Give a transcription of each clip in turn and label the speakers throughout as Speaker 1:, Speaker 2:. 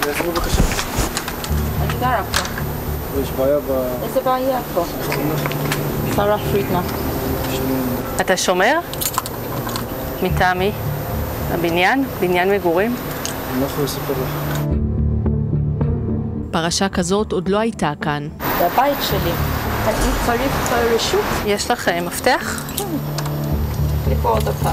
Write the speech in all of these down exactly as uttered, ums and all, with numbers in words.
Speaker 1: איפה בבקשה?
Speaker 2: אני גרה פה.
Speaker 1: יש בעיה ב...
Speaker 2: איזה בעיה פה? שרה פרידמן.
Speaker 3: אתה שומר? מטעמי? הבניין? בניין מגורים?
Speaker 1: אני לא יכול לספר לך.
Speaker 4: פרשה כזאת עוד לא הייתה כאן.
Speaker 2: זה הבית שלי. אני צריך רשות.
Speaker 3: יש לך מפתח?
Speaker 2: כן. לקרוא עוד פעם.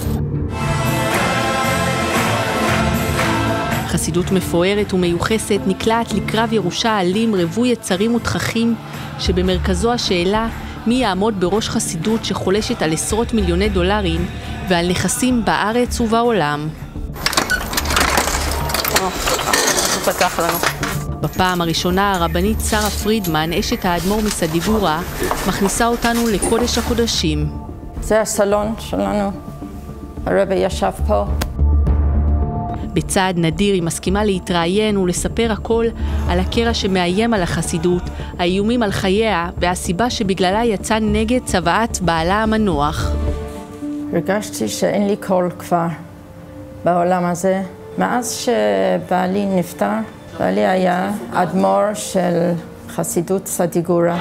Speaker 4: חסידות מפוארת ומיוחסת נקלעת לקרב ירושה אלים רווי יצרים ותככים, שבמרכזו השאלה מי יעמוד בראש חסידות שחולשת על עשרות מיליוני דולרים ועל נכסים בארץ ובעולם.
Speaker 3: הוא פתח לנו.
Speaker 4: בפעם הראשונה הרבנית שרה פרידמן, אשת האדמו"ר מסדיגורה, מכניסה אותנו לקודש הקודשים.
Speaker 2: זה הסלון שלנו. הרבי ישב פה.
Speaker 4: בצעד נדיר היא מסכימה להתראיין ולספר הכל על הקרע שמאיים על החסידות, האיומים על חייה והסיבה שבגללה יצא נגד צוואת בעלה המנוח.
Speaker 2: הרגשתי שאין לי קול כבר בעולם הזה. מאז שבעלי נפטר, בעלי היה אדמו"ר של חסידות סדיגורה.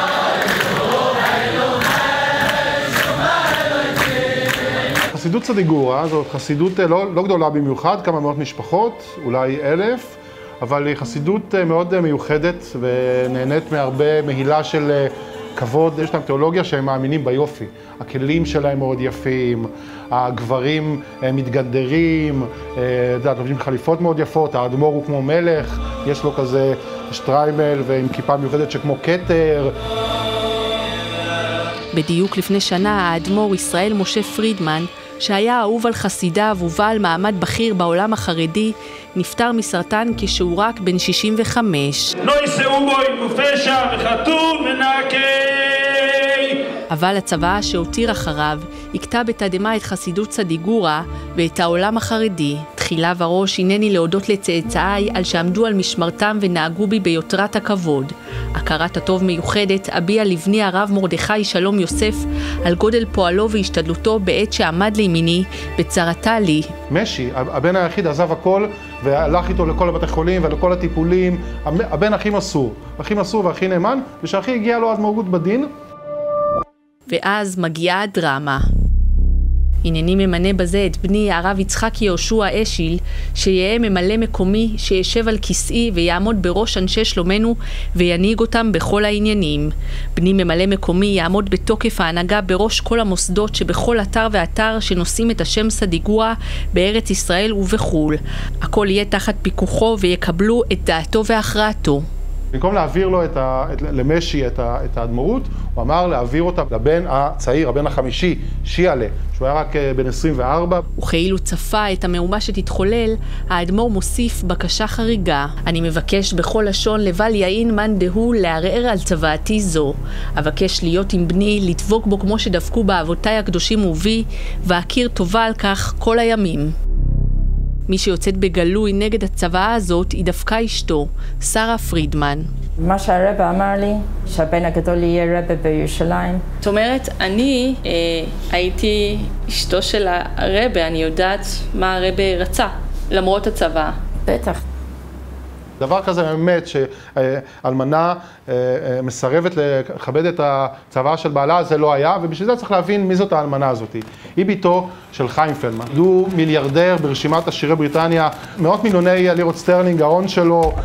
Speaker 5: חסידות סדיגורה זאת חסידות לא, לא גדולה במיוחד, כמה מאות משפחות, אולי אלף, אבל היא חסידות מאוד מיוחדת ונהנית מהרבה מהילה של כבוד. יש להם תיאולוגיה שהם מאמינים ביופי. הכלים שלהם מאוד יפים, הגברים מתגדרים, לובשים חליפות מאוד יפות, האדמו"ר הוא כמו מלך, יש לו כזה שטריימל ועם כיפה מיוחדת שכמו כתר.
Speaker 4: בדיוק לפני שנה האדמו"ר ישראל משה פרידמן, שהיה אהוב על חסידיו ובעל מעמד בכיר בעולם החרדי, נפטר מסרטן כשהוא רק בן שישים וחמש.
Speaker 6: לא יישאו בו עם פשע וחתום מנקי.
Speaker 4: אבל הצוואה שהותיר אחריו הכתה בתדהמה את חסידות סדיגורה ואת העולם החרדי. תחילה וראש הנני להודות לצאצאיי על שעמדו על משמרתם ונהגו בי ביותרת הכבוד. הכרת הטוב מיוחדת אביע לבני הרב מרדכי שלום יוסף על גודל פועלו והשתדלותו בעת שעמד לימיני בצרתה לי.
Speaker 5: משי, הבן היחיד, עזב הכל והלך איתו לכל הבתי חולים ולכל הטיפולים. הבן הכי מסור, הכי מסור והכי נאמן, ושהכי הגיע לו עד מורות בדין.
Speaker 4: ואז מגיעה הדרמה. הנני ממנה בזה את בני הרב יצחק יהושע אשיל, שיהיה ממלא מקומי, שישב על כיסאי ויעמוד בראש אנשי שלומנו וינהיג אותם בכל העניינים. בני ממלא מקומי יעמוד בתוקף ההנהגה בראש כל המוסדות שבכל אתר ואתר שנושאים את השם סדיגורה בארץ ישראל ובחול. הכל יהיה תחת פיקוחו ויקבלו את דעתו והכרעתו.
Speaker 5: במקום להעביר לו את ה, את, למשי את, ה, את האדמו"רות, הוא אמר להעביר אותה לבן הצעיר, הבן החמישי, שיעלה, שהוא היה רק בן עשרים וארבע.
Speaker 4: וכאילו צפה את המהומה שתתחולל, האדמו"ר מוסיף בקשה חריגה. אני מבקש בכל לשון לבל יעין מאן דהוא לערער על צוואתי זו. אבקש להיות עם בני, לדבוק בו כמו שדבקו באבותיי הקדושים ובי, ואכיר טובה על כך כל הימים. מי שיוצאת בגלוי נגד הצוואה הזאת היא דווקא אשתו, שרה פרידמן.
Speaker 2: מה שהרבא אמר לי, שהבן הגדול יהיה רבא בירושלים.
Speaker 3: זאת אומרת, אני אה, הייתי אשתו של הרבא, אני יודעת מה הרבא רצה, למרות הצוואה.
Speaker 2: בטח.
Speaker 5: דבר כזה באמת שאלמנה מסרבת לכבד את הצוואה של בעלה, זה לא היה, ובשביל זה צריך להבין מי זאת האלמנה הזאת. היא ביתו של חיים פלדמן. הוא מיליארדר ברשימת עשירי בריטניה, מאות מיליוני לירות סטרלינג, ההון שלו.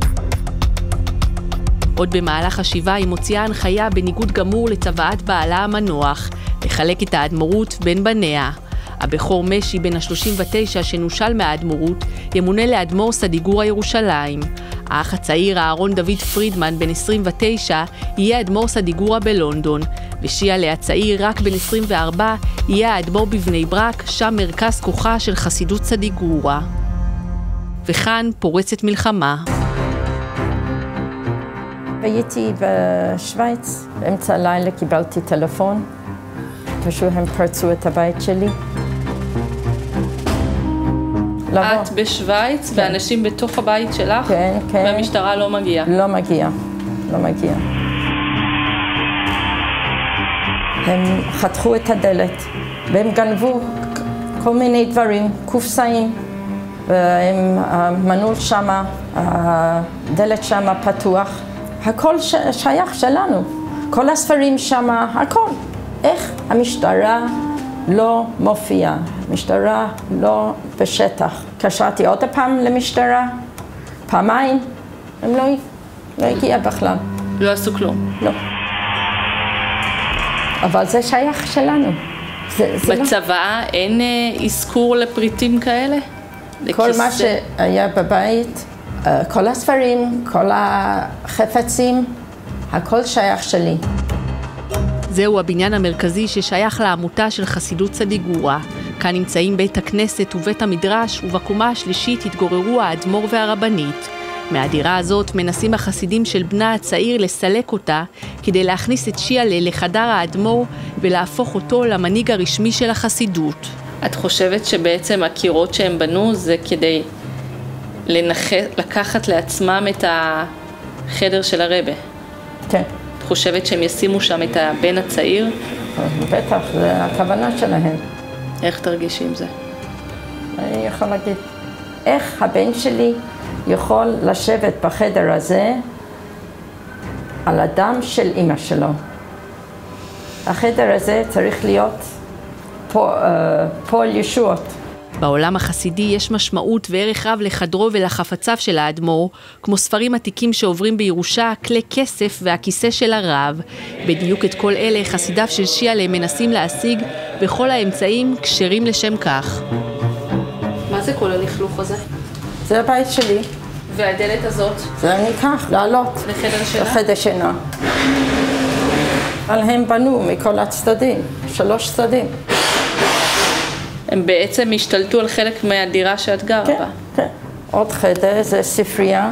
Speaker 4: עוד במהלך השבעה היא מוציאה הנחיה בניגוד גמור לצוואת בעלה המנוח, לחלק את האדמו"רות בין בניה. הבכור משי בן ה-שלושים ותשע שנושל מהאדמו"רות ימונה לאדמו"ר סדיגורה ירושלים. האח הצעיר אהרון דוד פרידמן בן עשרים ותשע יהיה אדמו"ר סדיגורה בלונדון, ושיעלה הצעיר רק בן עשרים וארבע יהיה האדמו"ר בבני ברק, שם מרכז כוחה של חסידות סדיגורה. וכאן פורצת מלחמה.
Speaker 2: הייתי בשוויץ, באמצע הלילה קיבלתי טלפון, פשוט הם פרצו את הבית שלי.
Speaker 3: את בשוויץ, ואנשים בתוך הבית שלך,
Speaker 2: כן, כן.
Speaker 3: והמשטרה לא מגיעה.
Speaker 2: לא מגיעה, לא מגיעה. הם חתכו את הדלת, והם גנבו כל מיני דברים, קופסאים, והם מנעול שם, הדלת שם פתוח. הכל ש... שייך שלנו. כל הספרים שם, הכל. איך המשטרה לא מופיעה? המשטרה לא בשטח. קשרתי עוד פעם למשטרה, פעמיים, הם לא, לא הגיע בכלל.
Speaker 3: לא עשו כלום?
Speaker 2: לא. אבל זה שייך שלנו. זה, זה
Speaker 3: בצבא לא... אין אזכור לפריטים כאלה?
Speaker 2: כל לכיסא? מה שהיה בבית, כל הספרים, כל החפצים, הכל שייך שלי.
Speaker 4: זהו הבניין המרכזי ששייך לעמותה של חסידות סדיגורה. כאן נמצאים בית הכנסת ובית המדרש, ובקומה השלישית התגוררו האדמו"ר והרבנית. מהדירה הזאת מנסים החסידים של בנה הצעיר לסלק אותה, כדי להכניס את שיעלה לחדר האדמו"ר ולהפוך אותו למנהיג הרשמי של החסידות.
Speaker 3: את חושבת שבעצם הקירות שהם בנו זה כדי לנח... לקחת לעצמם את החדר של הרבה?
Speaker 2: כן.
Speaker 3: את חושבת שהם ישימו שם את הבן הצעיר?
Speaker 2: בטח, זה הכוונה שלהם.
Speaker 3: איך תרגישי עם זה?
Speaker 2: אני יכול להגיד, איך הבן שלי יכול לשבת בחדר הזה על הדם של אמא שלו? החדר הזה צריך להיות פועל ישועות.
Speaker 4: בעולם החסידי יש משמעות וערך רב לחדרו ולחפציו של האדמו"ר, כמו ספרים עתיקים שעוברים בירושה, כלי כסף והכיסא של הרב. בדיוק את כל אלה חסידיו של שיעלה מנסים להשיג, וכל האמצעים כשרים לשם כך.
Speaker 3: מה זה כל הלכלוך הזה?
Speaker 2: זה הבית שלי.
Speaker 3: והדלת הזאת?
Speaker 2: זה אני אקח, לעלות.
Speaker 3: לחדר שינה?
Speaker 2: לחדר שינה. אבל הם בנו מכל הצדדים, שלוש צדדים.
Speaker 3: הם בעצם השתלטו על חלק מהדירה שאת גרה
Speaker 2: כן,
Speaker 3: בה.
Speaker 2: כן. עוד חדר, זה ספרייה.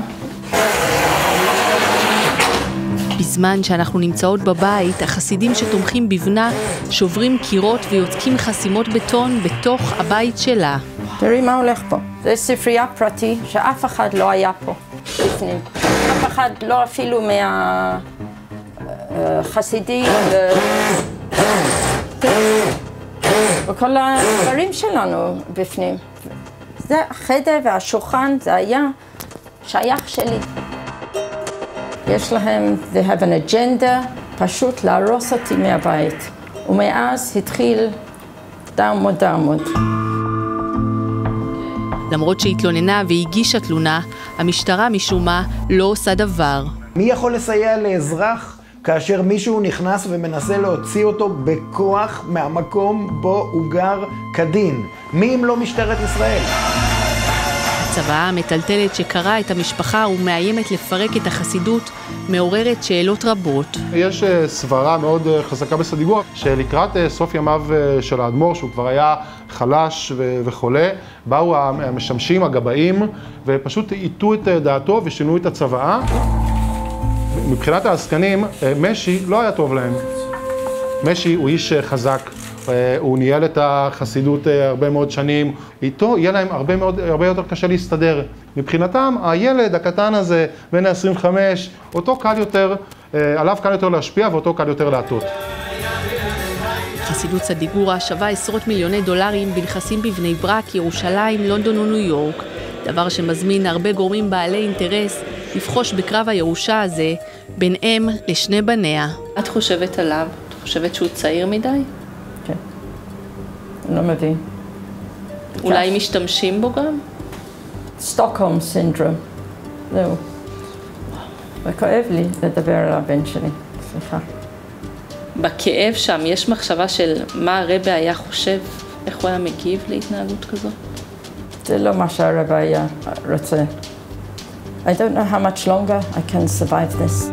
Speaker 4: בזמן שאנחנו נמצאות בבית, החסידים שתומכים בבנה שוברים קירות ויוצקים חסימות בטון בתוך הבית שלה.
Speaker 2: תראי מה הולך פה. זה ספרייה פרטי שאף אחד לא היה פה לפנים. אף אחד לא אפילו מהחסידים. וכל הדברים שלנו בפנים. זה החדר והשולחן, זה היה שייך שלי. יש להם, they have an agenda, פשוט להרוס אותי מהבית. ומאז התחיל דרמות דרמות.
Speaker 4: למרות שהתלוננה והגישה תלונה, המשטרה משום מה לא עושה דבר.
Speaker 7: מי יכול לסייע לאזרח כאשר מישהו נכנס ומנסה להוציא אותו בכוח מהמקום בו הוא גר כדין? מי אם לא משטרת ישראל?
Speaker 4: הצוואה המטלטלת שקראה את המשפחה ומאיימת לפרק את החסידות מעוררת שאלות רבות.
Speaker 5: יש סברה מאוד חזקה בסדיגורה שלקראת סוף ימיו של האדמו"ר, שהוא כבר היה חלש וחולה, באו המשמשים, הגבאים, ופשוט איתו את דעתו ושינו את הצוואה. מבחינת העסקנים, משי לא היה טוב להם. משי הוא איש חזק, הוא ניהל את החסידות הרבה מאוד שנים, איתו יהיה להם הרבה, מאוד, הרבה יותר קשה להסתדר. מבחינתם, הילד הקטן הזה, בין ה-עשרים וחמש, אותו קל יותר, עליו קל יותר להשפיע ואותו קל יותר להטות.
Speaker 4: חסידות סדיגורה שווה עשרות מיליוני דולרים בנכסים בבני ברק, ירושלים, לונדון וניו יורק, דבר שמזמין הרבה גורמים בעלי אינטרס לפחוש בקרב הירושה הזה בין אם לשני בניה.
Speaker 3: את חושבת עליו? את חושבת שהוא צעיר מדי?
Speaker 2: כן. אני לא מבין.
Speaker 3: אולי משתמשים בו גם?
Speaker 2: סטוקהולם סינדרום. זהו. וכואב לי לדבר על הבן שלי. סליחה.
Speaker 3: בכאב שם יש מחשבה של מה הרבי היה חושב, איך הוא היה מגיב להתנהגות כזאת?
Speaker 2: זה לא מה שהרבי היה רוצה. I don't know how much longer I can survive this.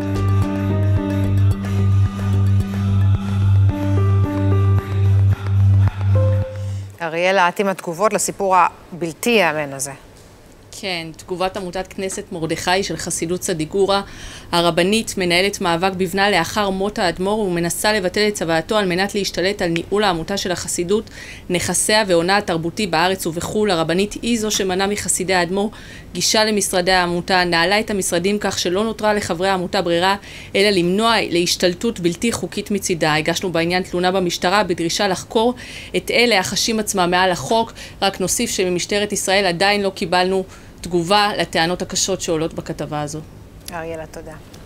Speaker 8: אריאלה, את עם התגובות לסיפור הבלתי יאמן הזה.
Speaker 4: כן, תגובת עמותת כנסת מרדכי של חסידות צדיגורה. הרבנית מנהלת מאבק בבנה לאחר מות האדמו"ר ומנסה לבטל את צוואתו על מנת להשתלט על ניהול העמותה של החסידות, נכסיה והונה התרבותי בארץ ובחול. הרבנית היא זו שמנעה מחסידי האדמו"ר גישה למשרדי העמותה, נעלה את המשרדים כך שלא נותרה לחברי העמותה ברירה, אלא למנוע להשתלטות בלתי חוקית מצידה. הגשנו בעניין תלונה במשטרה בדרישה לחקור את אלה החשים עצמם מעל החוק. רק נוסיף שממשטרת ישראל עדיין לא קיבלנו תגובה לטענות הקשות שעולות בכתבה הזו.
Speaker 8: אריאלה, תודה.